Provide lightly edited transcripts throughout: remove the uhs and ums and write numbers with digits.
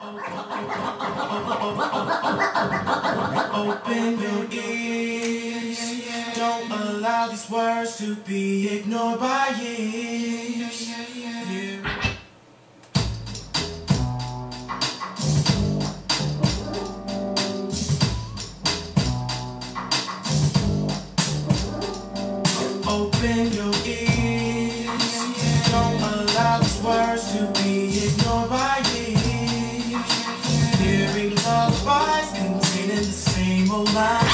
Open your ears. Don't allow these words to be ignored by years. Open your ears. Don't allow these words to be ignored by years. Hearing lullabies containing the same old line.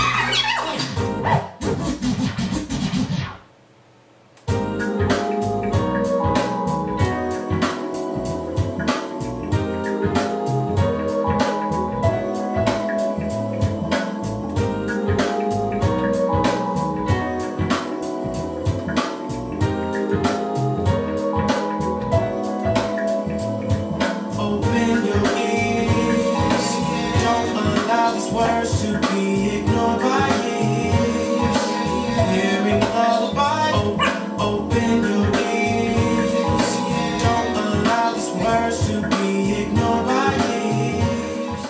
Words to be ignored by years. Hearing lullaby. Open your ears. Don't allow these words to be ignored by years.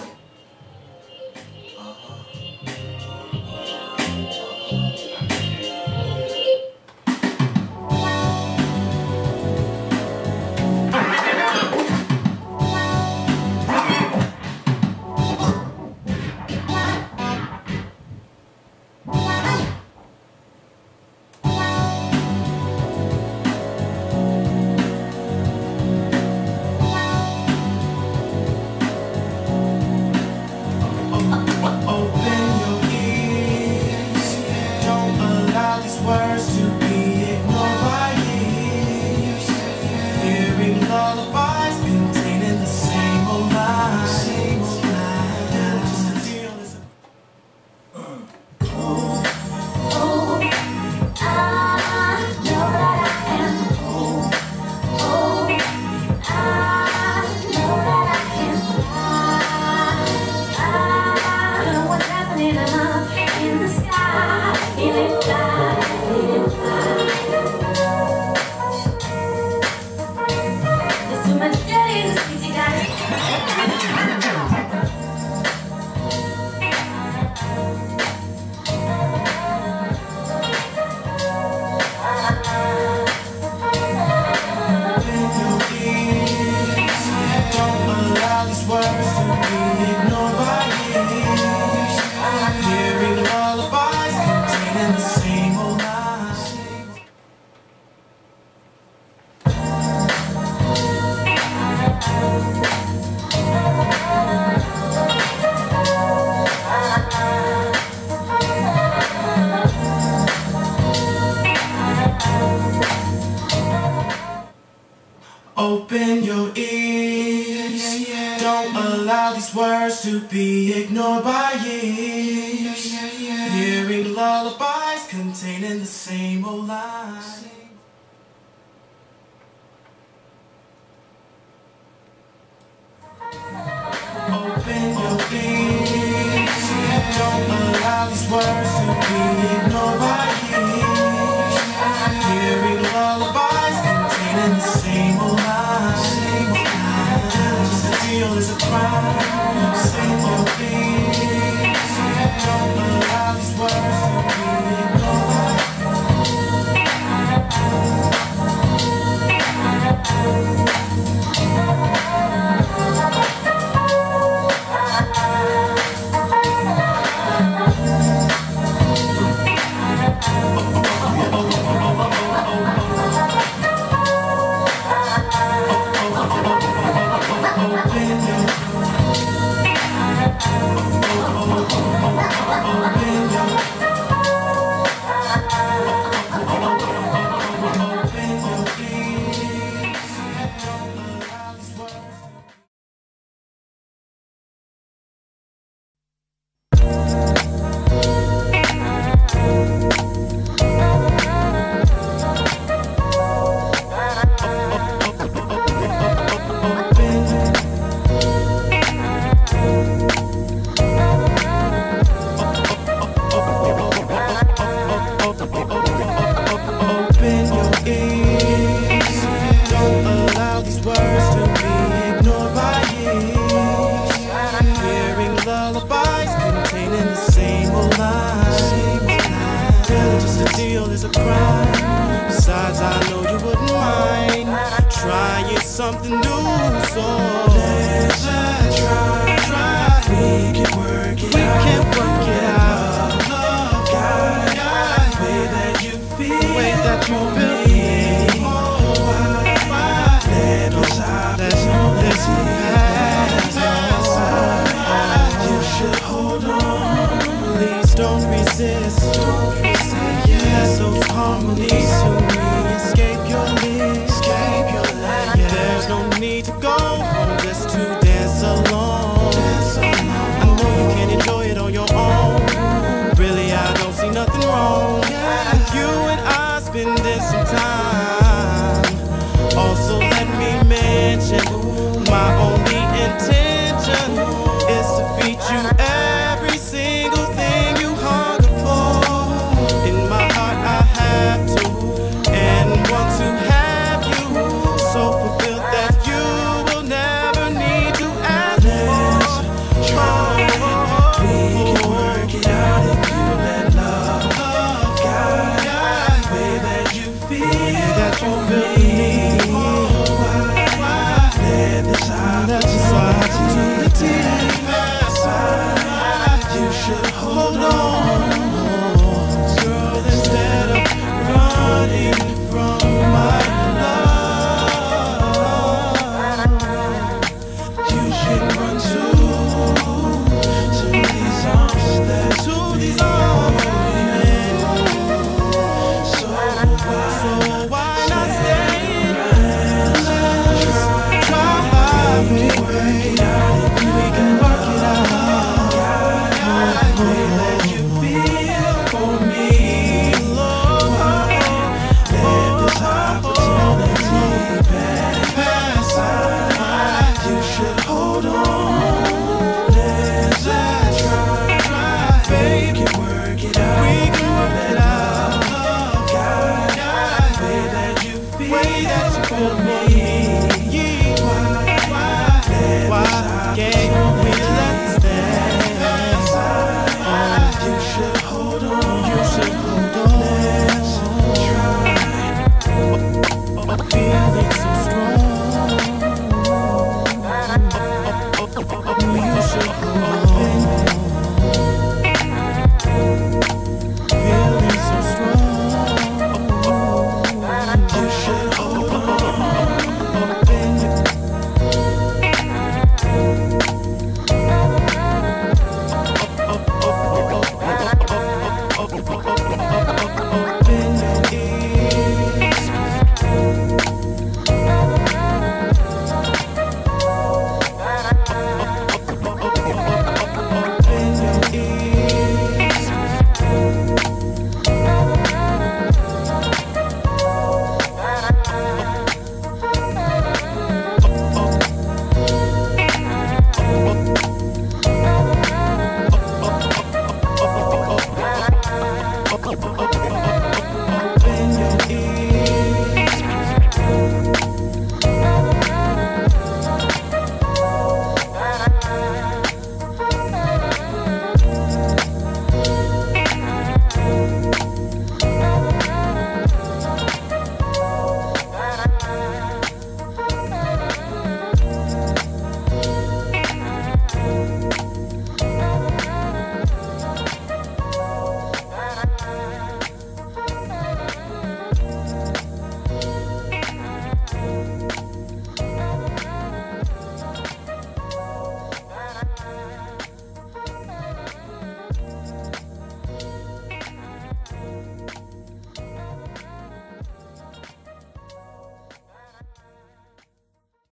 Words to be ignored by years. Hearing lullabies containing the same old lines. Open your ears. Don't allow these words to be ignored by years. Hearing lullabies containing the same old lines. Open your ears. Don't allow these words to be ignored by years. Hearing lullabies containing the same old lines. The deal is a crime. Same old things. Don't allow these words to be ignored. a crime. Besides, I know you wouldn't mind trying something new, so let's just try. We can work it out. Love, God, the way that you feel, the way that you feel me. Let us have this pass. You should hold on. Please don't resist. Let those harmonies to me escape your lips. There's no need to go home just to dance alone. I know you can enjoy it on your own. Really, I don't see nothing wrong with you and I spending some time. Also, let me mention my only intention is to feed you every single thing you hunger for. In my heart, I have to and want to have you so fulfilled that you will never need to ask for. We can work it out if you let love guide the way that you feel me. Let this opportunity pass. You should hold on, girl, instead of running from my love. You should run to these arms, So why not stay? Let's try. We can work it out. The way that you feel for me, Lord. Let this opportunity pass. You should hold on. Let's try. Baby, we can work it out. The way that you feel for me. Why can't we let this pass? You should hold on. Let's try. Feeling so strong. You should hold on.